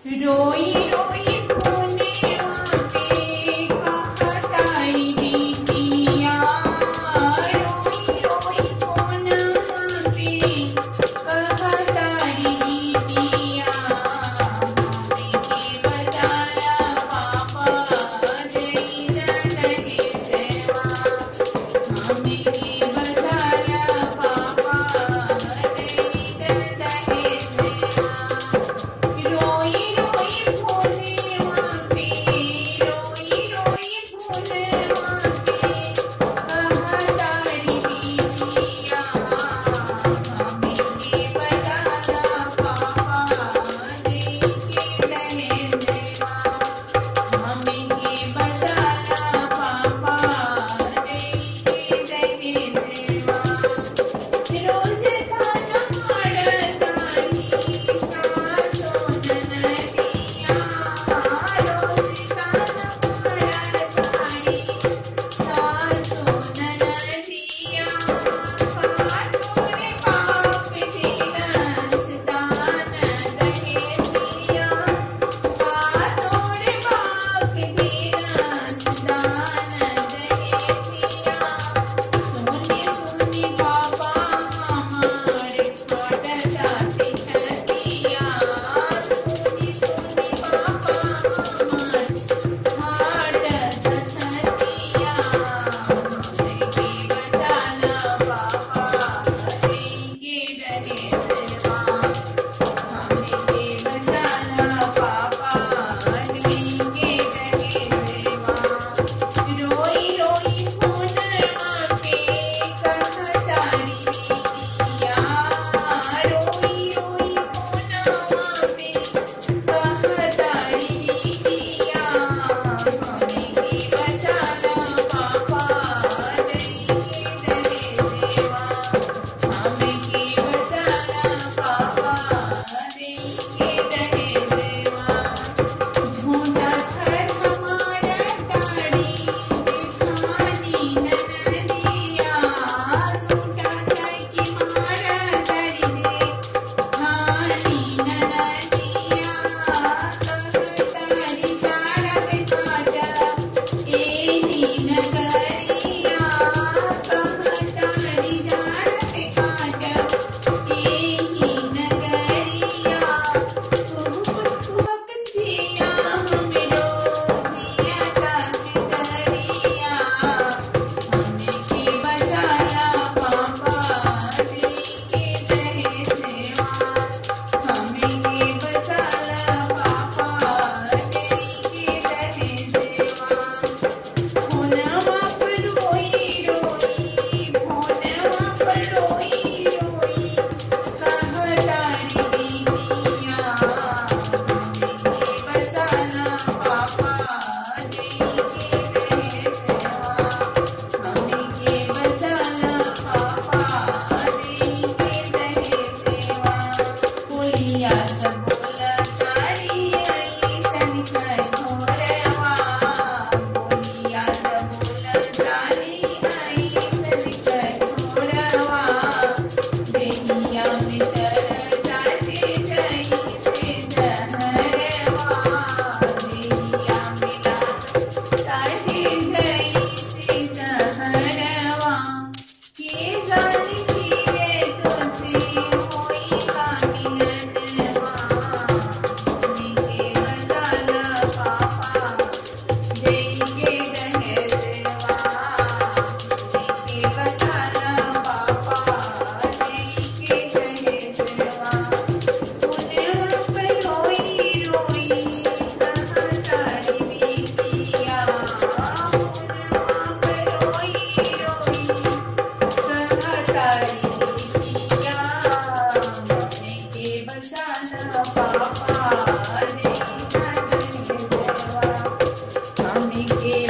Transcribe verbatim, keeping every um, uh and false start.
रोई रोई कोने पे कहताई बिटिया, रोई रोई कोने पे कहताई बिटिया, मम्मी के बचाला पापा दई दही देवा, मम्मी के बचाला पापा दई दही देवा। रोई रोई भोले माँ पे, रोई रोई भोले माँ पे कहताड़ी बिटिया, मम्मी के बचाला पापा दई दही देवा, मम्मी के बचाला पापा दई दही देवा। रोज ताना मारतानी सासो ननदिया, रोज ताना मारतानी सासो ननदिया, कातोरे बाप दिनस दान दहेजिया, कातोरे बाप दिनस दान दहेजिया। सुनी सुनी पापा हमारे खटताते हतिया, सुनी सुनी पापा हमारे खटत छतिया, मम्मी के बचाला पापा दई के दहे देवा, मम्मी के बचाला पापा दई के दहे देवा। रोई रोई भोलवा पे कहताड़ी बिटिया, रोई रोई भोलवा पे कहताड़ी बिटिया, मम्मी के बचाला पापा दई के दहे देवा, मम्मी के बचाला पापा दई के दहे देवा। झूठा घर हमारा ताड़ी जेठानी ननदिया, झूठा घर की मारा ताड़ी जेठानी ननदिया, कहताड़ी जाड़ा पे काटा एही नगरिया, कहताड़ी जाड़ा पे काटा एही नगरिया। कुहुक कुहुक जिया हमरो जिया सास दरिया, मम्मी के बचाला पापा दई के दहे देवा, मम्मी के बचाला पापा दई के दहे देवा। भोलवा पर रोई रोई, भोलवा पर रोई रोई कहताड़ी बिटिया, मम्मी के बचाला पापा दई के दहे देवा, मम्मी के बचाला पापा दई के दहे देवा। बोलिया त बोलतारी अइसन कठोरवा, बोलिया त बोलतारी अइसन कठोरवा, देहिया में तरताते जइसे जहरवा, देहिया में ताते जइसे जहरवा। के जाने किए तुझसे होई का मिलनवा, मम्मी के बचाला पापा दई के दहे देवा, मम्मी के बचाला पापा दई के दहे देवा। भोलवा पर रोई रोई कहताड़ी बिटिया, भोलवा पर रोई रोई कहताड़ी बिटिया, मम्मी के बचाला पापा दई दहे देवा, मम्मी के